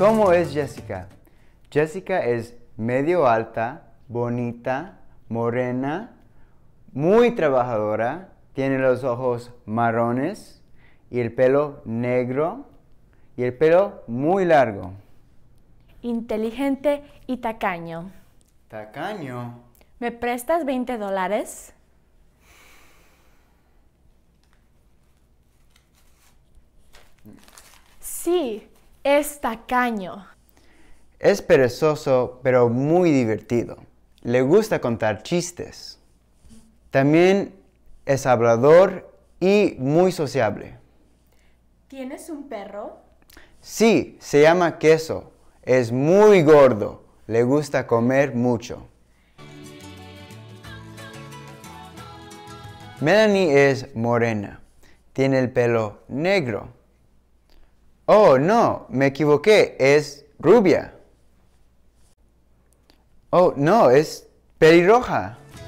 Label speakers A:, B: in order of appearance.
A: ¿Cómo es Jessica? Jessica es medio alta, bonita, morena, muy trabajadora, tiene los ojos marrones y el pelo negro y el pelo muy largo.
B: Inteligente y tacaño.
A: ¿Tacaño?
B: ¿Me prestas $20? Sí, es tacaño.
A: Es perezoso, pero muy divertido. Le gusta contar chistes. También es hablador y muy sociable.
B: ¿Tienes un perro?
A: Sí, se llama Queso. Es muy gordo. Le gusta comer mucho. Melanie es morena. Tiene el pelo negro. Oh, no, me equivoqué. Es rubia. Oh, no, es pelirroja.